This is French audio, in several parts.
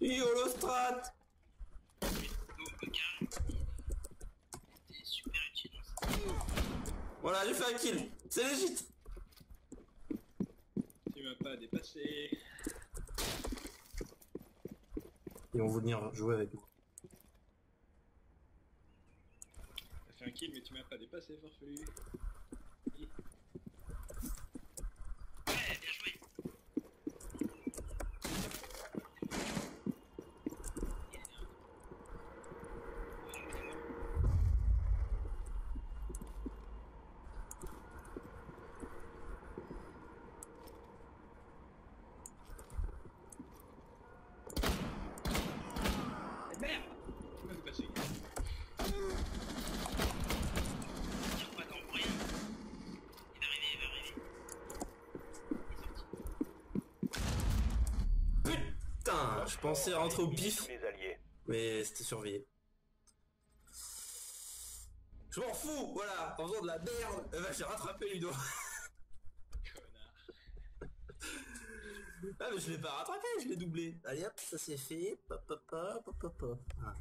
YOLO strat. C'était super utile. Voilà, j'ai fait un kill. C'est légit. Tu m'as pas dépassé. Ils vont venir jouer avec moi. T'as fait un kill mais tu m'as pas dépassé, farfelu. Ouais, bien joué. Merde! Tu m'as dépassé. Tire pas tant pour rien. Il va arriver, il va arriver. Il est sorti. Putain, je pensais rentrer au pif, Les alliés. mais c'était surveillé. Je m'en fous, voilà, en faisant de la merde, eh ben, j'ai rattrapé Ludo. Connard. Ah mais je l'ai pas rattrapé, je l'ai doublé. Allez hop, ça c'est fait. Pop, pop, pop, pop, pop, pop. Ah.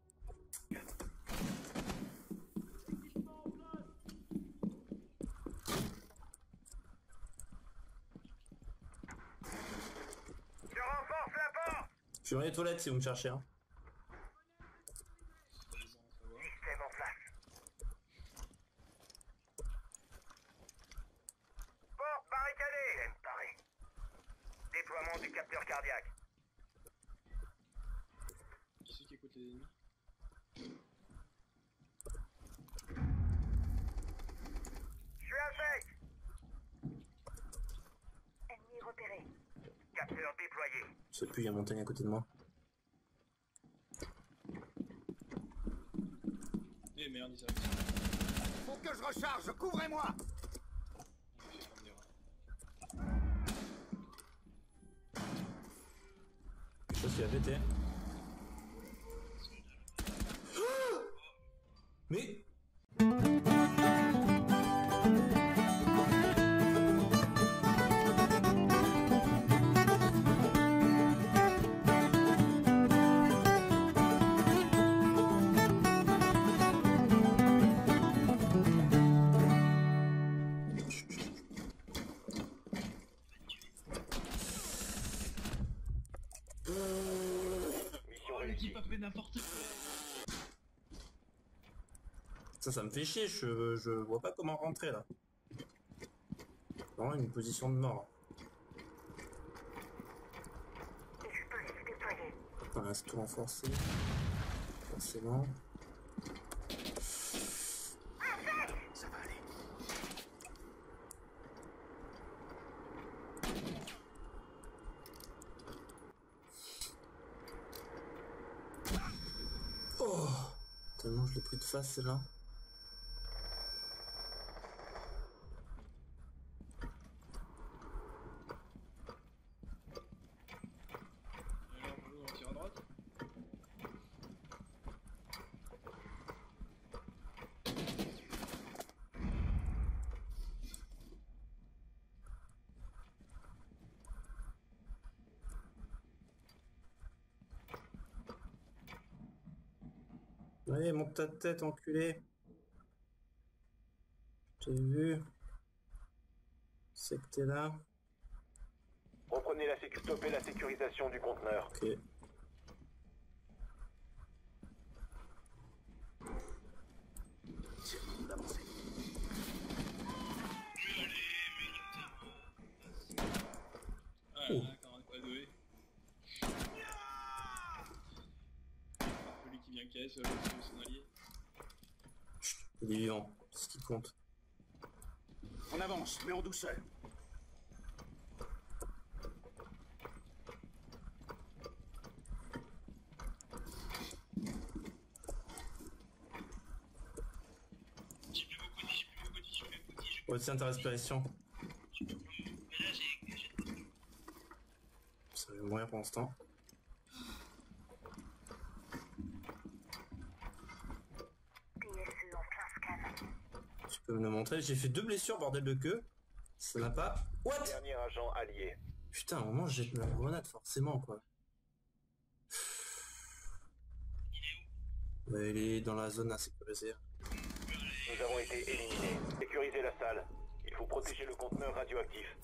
Je renforce la porte. Je suis dans les toilettes si vous me cherchez. Hein. Système en place. Porte barricadée. J'aime parer. Déploiement du capteur cardiaque. Qui c'est qui écoute les ennemis? Je suis à sec. Ennemi repéré. Capteur déployé. Je sais plus, il y a une montagne à côté de moi. Eh merde, ils arrivent. Faut que je recharge. Couvrez-moi. Je sais pas s'il a pété. Mais... Mission Oh, réussie. l'équipe a fait n'importe quoi. Ça me fait chier, je vois pas comment rentrer là. Vraiment une position de mort. Dispositif déployé. Putain, c'est tout renforcé. Forcément. Ça va aller. Oh, tellement je l'ai pris de face celle-là. Alors, bonjour, on tire à droite. Allez, monte ta tête, enculé. J'ai vu. C'est que t'es là. Reprenez la stoppez la sécurisation du conteneur. Ok. C'est le moment d'avancer. Ah Oh. là, quand on pas doué. Celui qui vient caisse, c'est son allié. Il est vivant, c'est ce qui compte. On avance, mais en douceur. J'ai plus beaucoup de vie, j'ai plus beaucoup de vie, j'ai plus beaucoup de vie. Retiens ta respiration. Mais là, j'ai... Ça va mourir pour l'instant. PSE en plein scan. Tu peux me le montrer. J'ai fait 2 blessures, bordel de queue. Ça n'a pas... What? Dernier agent allié. Putain, à un moment, je jette ma grenade, forcément, quoi. Ouais, il est dans la zone à sécuriser. Nous avons été éliminés. Sécurisez la salle. Il faut protéger le conteneur radioactif.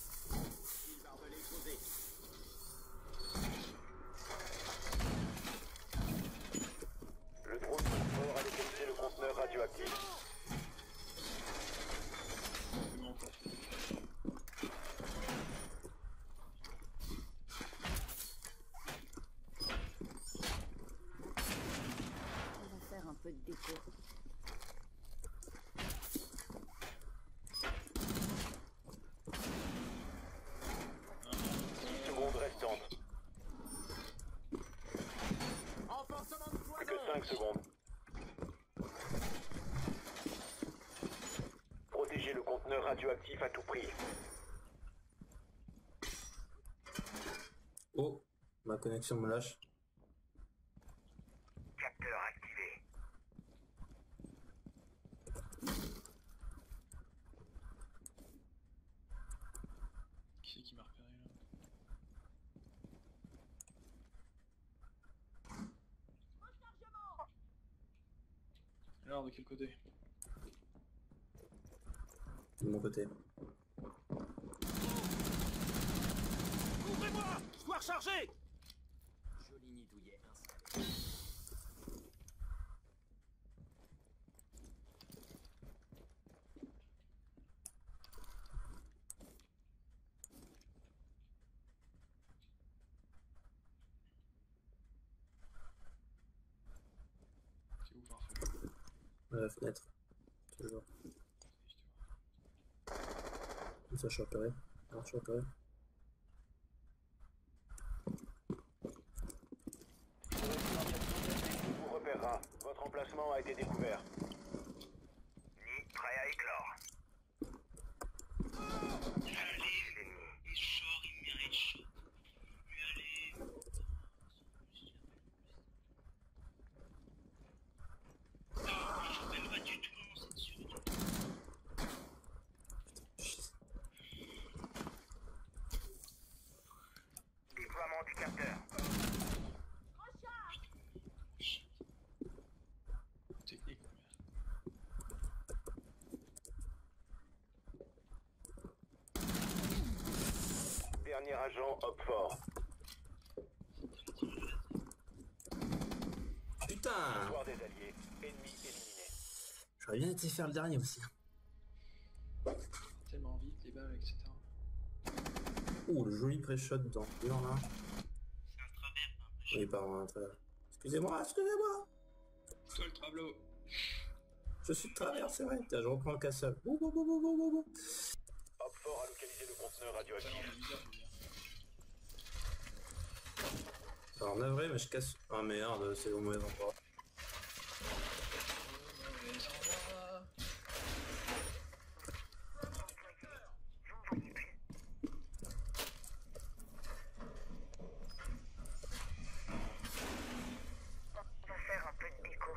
Le drone transport a localisé le conteneur radioactif. C'est bon, parfait. On va faire un peu de déco. 10 secondes restantes. Plus que 5 secondes. Protégez le conteneur radioactif à tout prix. Oh, ma connexion me lâche. Capteur activé. Qui c'est qui m'a repéré là? Alors, de quel côté? De mon côté. Ouvrez-moi! Square chargé! Joli nidouillet installé. C'est où, parfait? La fenêtre. Toujours. Comme ça, je suis repéré. Alors, je suis repéré. Vous repérera. Votre emplacement a été découvert. Nid prêt à éclore. Allez, il sort, il mérite chaud. Mais allez. Ah, je rappelle pas du tout comment c'est dessus. Déploiement du capteur. Technique, merde. Dernier agent, Hopfort. Putain! Victoire des alliés. Ennemi éliminé. J'aurais bien été faire le dernier aussi. Tellement vite, les balles, etc. Ouh, le joli pré-shot dans le mur là. C'est un travers, hein. Oui, pardon, un travers. Excusez-moi, excusez-moi! Toi le tableau. Je suis de travers, c'est vrai. Tiens, je reprends le casseur. Bou, bou, bou, bou, bou, bou, bou. Hopfort a localisé le conteneur Pas radioactif. dans le visage, je veux dire. Alors, navré, mais je casse. Ah merde, c'est au mauvais endroit. Vous me voyez plus. On va faire un peu de déco.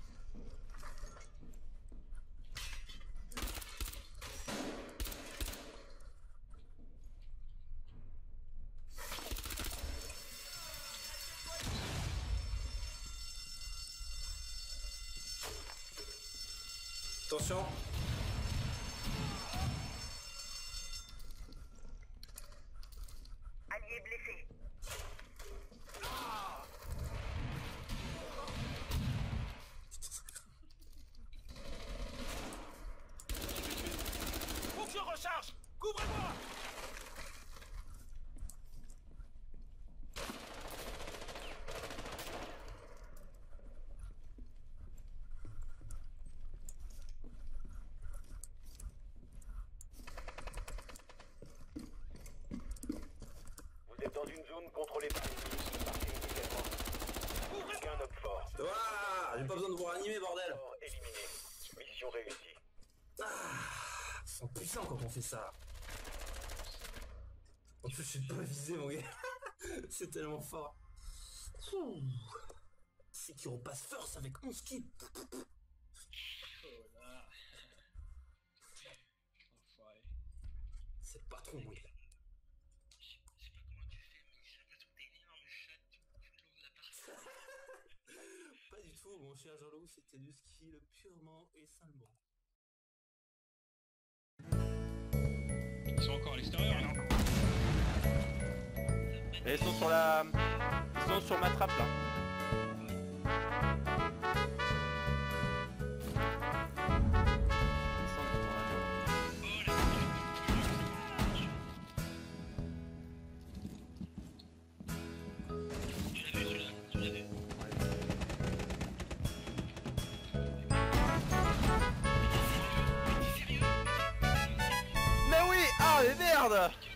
Attention! Allié blessé. Faut que je recharge! Couvrez-moi! Vous êtes dans une zone contrôlée par l'ennemi. Partez immédiatement. Plus qu'un Hopfort. Ouah! J'ai pas besoin de vous ranimer, bordel! Hopfort éliminé. Mission réussie. Ah! Ils sont puissants quand on fait ça! En plus, je suis pas visé, mon gars! C'est tellement fort! Ouh. C'est qui repasse first avec 11 kills! Oh là. Enfoiré. C'est pas trop, mon gars! Je sais pas comment tu fais, mais j'ai l'impression que t'as une énorme chatte, tu l'ouvres la partie. Pas du tout! Non, mon cher Jean-Loup, c'était du skill purement et simplement. Ils sont encore à l'extérieur là. Et ils sont sur la... Ils sont sur ma trappe là. Tu l'as vu celui-là? Tu l'as vu? Mais oui! Ah mais merde!